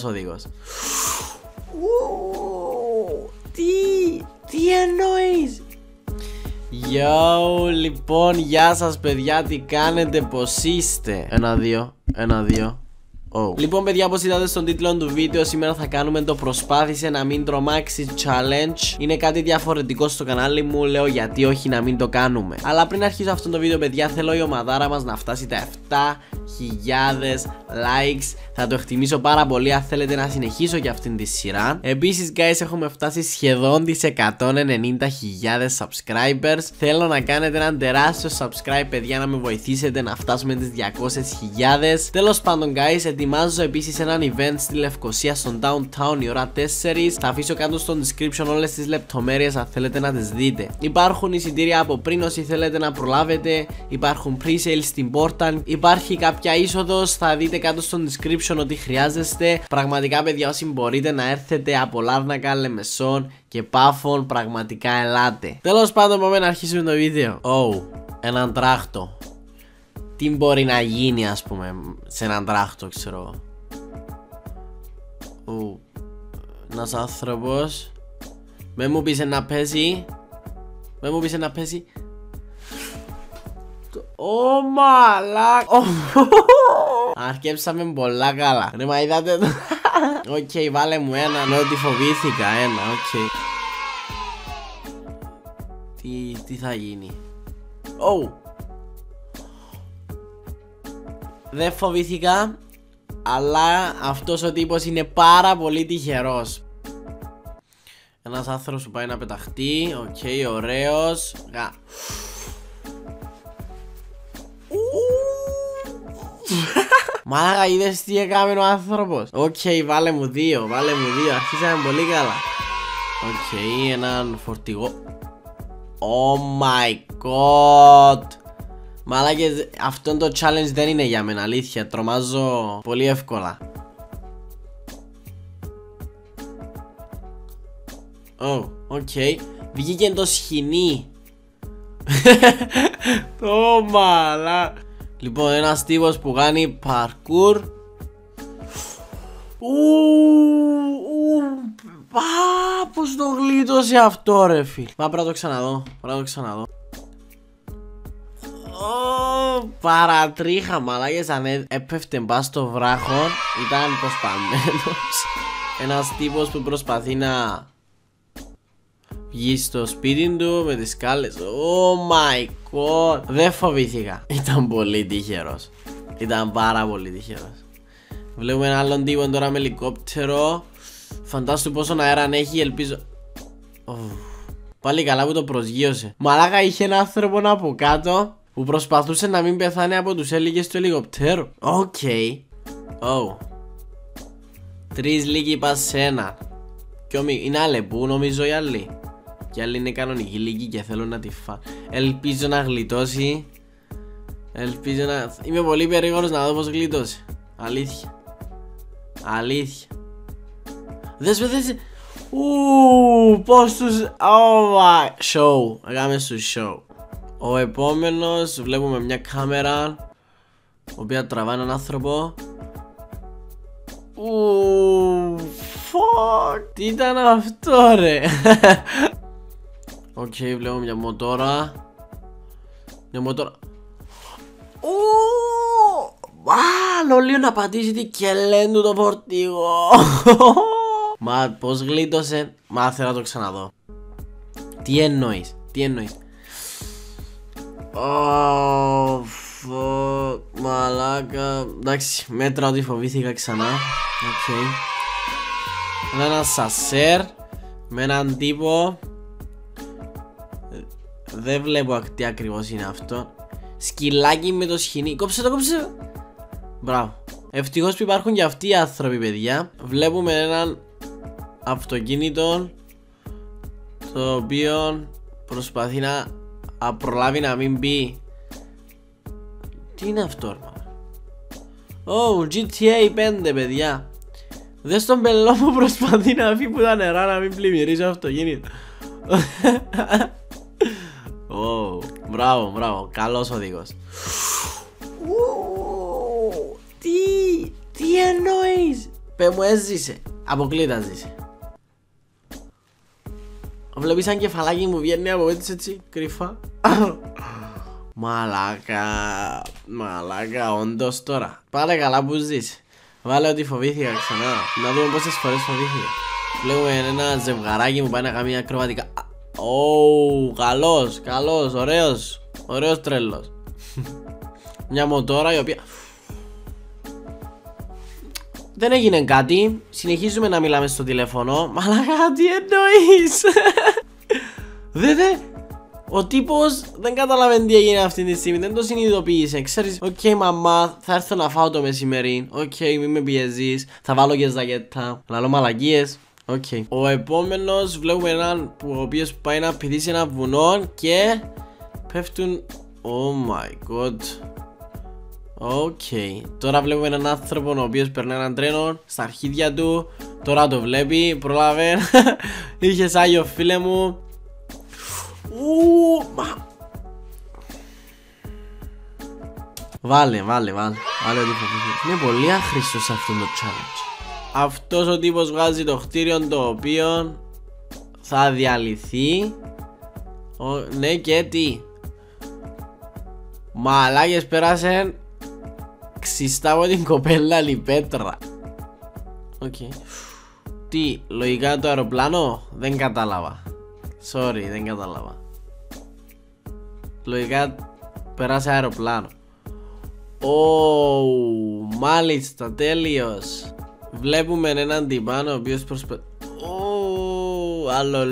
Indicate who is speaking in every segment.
Speaker 1: οδηγός. Τι εννοείς? Yo, λοιπόν, γεια σας παιδιά, τι κάνετε, πως είστε? 1-2. Oh. Λοιπόν παιδιά, όπως είδατε στον τίτλο του βίντεο, σήμερα θα κάνουμε το προσπάθησε να μην τρομάξει challenge. Είναι κάτι διαφορετικό στο κανάλι μου, λέω γιατί όχι να μην το κάνουμε. Αλλά πριν αρχίσω αυτό το βίντεο παιδιά, θέλω η ομαδάρα μας να φτάσει τα 7.000 likes. Θα το εκτιμήσω πάρα πολύ αν θέλετε να συνεχίσω και αυτήν τη σειρά. Επίσης guys, έχουμε φτάσει σχεδόν τις 190.000 subscribers. Θέλω να κάνετε έναν τεράστιο subscribe παιδιά, να με βοηθήσετε να φτάσουμε τις 200.000. Τέλος πάντων guys, ετοιμάζω επίσης έναν event στη Λευκοσία στο downtown η ώρα 4. Θα αφήσω κάτω στο description όλες τις λεπτομέρειες αν θέλετε να τις δείτε. Υπάρχουν εισιτήρια από πριν όσοι θέλετε να προλάβετε. Υπάρχουν pre-sales στην πόρτα. Υπάρχει κάποια είσοδος, θα δείτε κάτω στο description ότι χρειάζεστε. Πραγματικά παιδιά, όσοι μπορείτε να έρθετε από Λάρνακα, Λεμεσόν και Πάφων, πραγματικά ελάτε. Τέλος πάντων, πάμε να αρχίσουμε το βίντεο. Έναν τράχτο. Τι μπορεί να γίνει ας πούμε σε έναν τράχτο, ξέρω. Ένας άνθρωπος. Με μου πεις να πέσει. Ω μαλάκ. Αρκέψαμε πολλά καλά. Ρε μα είδατε το. Οκ, βάλε μου έναν, ότι φοβήθηκα ένα, οκ. Τι θα γίνει? Δεν φοβήθηκα, αλλά αυτός ο τύπος είναι πάρα πολύ τυχερός. Ένας άνθρωπος που πάει να πεταχτεί, οκ, ωραίος. Μάλακα, είδες τι έκαμε ο άνθρωπος? Οκ, βάλε μου δύο, αρχίσαμε πολύ καλά. Οκ, έναν φορτηγό. Oh my god. Μάλακες, αυτό το challenge δεν είναι για μένα, αλήθεια, τρομάζω πολύ εύκολα. Οκ, βγήκε το σχοινί. Το μαλά. Λοιπόν, ένας τύπος που κάνει parkour. Πώς το γλίτωσε αυτό ρε φίλ. Πρέπει να το ξαναδώ. Παρατρίχα μαλάκες, αν έπεφτε μπας στο βράχο. Ήταν προσπαμένος. Ένας τύπος που προσπαθεί να βγει στο σπίτι του με τις σκάλες. Oh my god. Δεν φοβήθηκα. Ήταν πολύ τυχερός. Ήταν πάρα πολύ τυχερός. Βλέπουμε έναν άλλον τύπο τώρα με ελικόπτερο. Φαντάσου πόσο αέρα έχει, ελπίζω. Πάλι καλά που το προσγείωσε. Μαλάκα, είχε ένα άνθρωπο από κάτω που προσπαθούσε να μην πεθάνει από τους έλικες του ελικοπτέρου. Οκ. 3 λύκοι πας σε ένα. Είναι αλεπού νομίζω οι άλλοι. Και οι άλλοι είναι κανονικοί λύκοι και θέλουν να τη φάνε. Ελπίζω να γλιτώσει. Είμαι πολύ περίγορος να δω πως γλιτώσει. Αλήθεια. Δες. Πώς τους. Show. Έκαμε σου show. Ο επόμενος βλέπουμε μια κάμερα η οποία τραβάει έναν άνθρωπο. Fuck. Τι ήταν αυτό ρε? Οκ, βλέπουμε μια μοτόρα. Λολίο να πατήσει και λένε του το φορτηγό. Μα πως γλίτωσε? Μάθε να το ξαναδώ. Τι εννοείς? Μαλάκα. Εντάξει, μέτρα ότι φοβήθηκα ξανά. Ένα σασέρ με έναν τύπο. Δεν βλέπω τι ακριβώς είναι αυτό. Σκυλάκι με το σχοινί. Κόψε το. Μπράβο. Ευτυχώς που υπάρχουν και αυτοί οι άνθρωποι παιδιά. Βλέπουμε έναν αυτοκίνητο το οποίο προσπαθεί να προλάβει να μην μπει. Τι είναι αυτό? GTA 5 παιδιά. Δες τον πελό μου προσπαθεί να φύγει που τα νερά να μην πλημμυρίζει το αυτοκίνητο. Μπράβο, καλός οδηγός. Τι εννοείς? Πε μου έζησε. Αποκλείται ζήσε. Βλέπεις σαν κεφαλάκι μου βγαίνει από έτσι κρυφά. Μαλάκα, όντως τώρα. Πάλε καλά που ζεις. Βάλε ότι φοβήθηκα ξανά. Να δούμε πόσες φορές φοβήθηκα. Βλέπουμε ένα ζευγαράκι που πάει να κάνει μια ακροβατικά. Καλός, ωραίος τρέλος. Μια μοτόρα η οποία δεν έγινε κάτι. Συνεχίζουμε να μιλάμε στο τηλέφωνο. Μαλάκα, τι εννοείς? Ο τύπος δεν καταλαβαίνει τι έγινε αυτή τη στιγμή. Δεν το συνειδητοποίησε. Ξέρεις, οκ, μαμά, θα έρθω να φάω το μεσημέρι. Οκ, μη με πιέζεις. Θα βάλω και ζακέτα. Λαλώ μαλακίες. Οκ. Ο επόμενος βλέπουμε έναν ο οποίος πάει να πηδήσει ένα βουνό και πέφτουν. Oh my god. Οκ. Τώρα βλέπουμε έναν άνθρωπο ο οποίος περνάει έναν τρένο στα αρχίδια του. Τώρα το βλέπει. Πρόλαβε. Είχες άγιο φίλε μου. Βάλε ό,τι φοβηθείς. Είναι πολύ άχρηστος αυτό το challenge. Αυτός ο τύπος βγάζει το κτίριο το οποίο θα διαλυθεί. Ναι, και τι? Μαλάκες, πέρασε ξιστά από την κοπέλα λιπέτρα. Οκ. Τι, λογικά το αεροπλάνο? Δεν κατάλαβα. Sorry, δεν κατάλαβα. Λογικά πέρασε αεροπλάνο. Μάλιστα, τέλειος. Βλέπουμε έναν τυπάνο ο οποίος προσπαθεί. Άλλο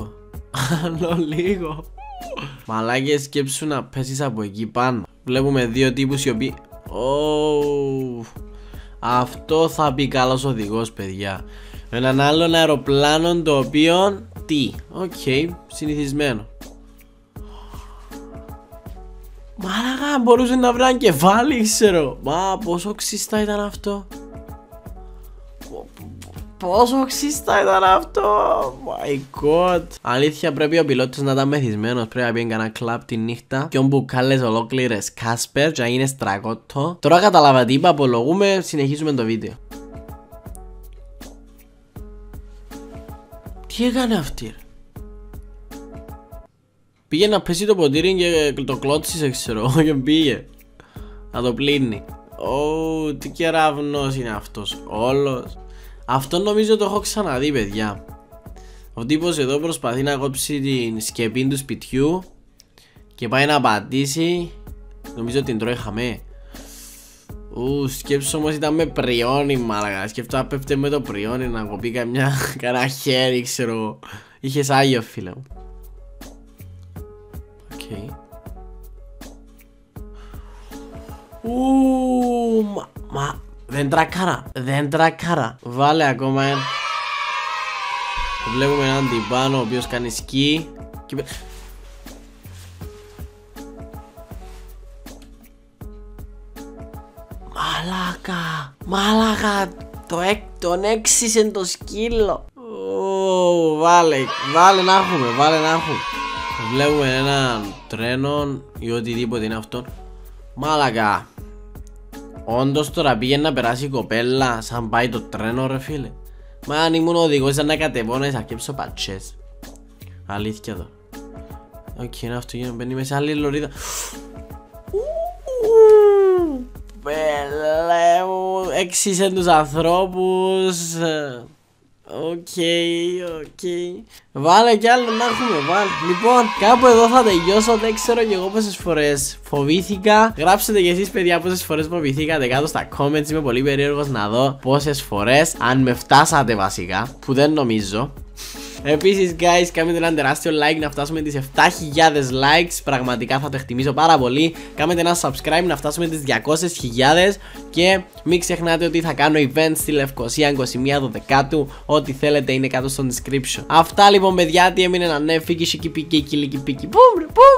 Speaker 1: λίγο. Μαλάκες, σκέψου να πέσεις από εκεί πάνω. Βλέπουμε δύο τύπους οι οποίοι. Αυτό θα πει καλός οδηγός, παιδιά. Έναν άλλον αεροπλάνο το οποίο. Τι, οκ, συνηθισμένο. Μαλάκα, μπορούσε να βρει ένα κεφάλι, ξέρω. Μα πόσο ξύστα ήταν αυτό. My god. Αλήθεια, πρέπει ο πιλότος να ήταν μεθυσμένος. Πρέπει να πει κανένα κλαπ τη νύχτα. Και μπουκάλες ολόκληρες Κάσπερ. Και να γίνει στραγότο. Τώρα καταλάβα τι είπα, απολογούμε. Συνεχίζουμε το βίντεο. Τι έκανε αυτή, ρε? Πήγε να πέσει το ποτήρι και το κλώτσισε, ξέρω. Και πήγε να το πλύνει. Τι κεραυνός είναι αυτός όλος. Αυτό νομίζω το έχω ξαναδεί, παιδιά. Ο τύπος εδώ προσπαθεί να κόψει την σκεπή του σπιτιού και πάει να πατήσει. Νομίζω την τρώει χαμέ. Σκέψου όμως ήταν με πριόνι, μάλακα. Σκέφτω να πέφτε με το πριόνι να κοπεί κανένα χέρι, ξέρω. Είχες άγιο, φίλε μου. Οκ. Δεν τρακάρα. Βάλε ακόμα ένα. Βλέπουμε έναν τυπάνο ο οποίος κάνει σκι και... Μαλάκα, τον έξισε το σκύλο. Βάλε να έχουμε. Βλέπουμε έναν τρένο ή οτιδήποτε είναι αυτό. Μαλάκα. Όντως τώρα πήγαινε να περάσει η κοπέλα σαν πάει το τρένο, ρε φίλε. Μα αν ήμουν οδηγός ήταν να κατεβώ να εισαρκέψω πατσές. Αλήθεια εδώ. Οκ, είναι αυτό, μπαίνει μέσα άλλη λωρίδα. Πέλε μου, έξισε τους ανθρώπους. Οκ. Βάλε κι άλλο να έχουμε, βάλε. Λοιπόν, κάπου εδώ θα τελειώσω. Δεν ξέρω κι εγώ πόσες φορές φοβήθηκα. Γράψτε κι εσείς, παιδιά, πόσες φορές φοβηθήκατε κάτω στα comments. Είμαι πολύ περίεργος να δω πόσες φορές. Αν με φτάσατε βασικά, που δεν νομίζω. Επίσης, guys, κάνετε ένα τεράστιο like να φτάσουμε τις 7.000 likes. Πραγματικά θα το εκτιμήσω πάρα πολύ. Κάνετε ένα subscribe να φτάσουμε τις 200.000. Και μην ξεχνάτε ότι θα κάνω event στη Λευκοσία 21/12. Ό,τι θέλετε είναι κάτω στο description. Αυτά λοιπόν, παιδιά, τι έμεινε να ναι, φίκι, σικι, πίκι, κιλικι, πίκι.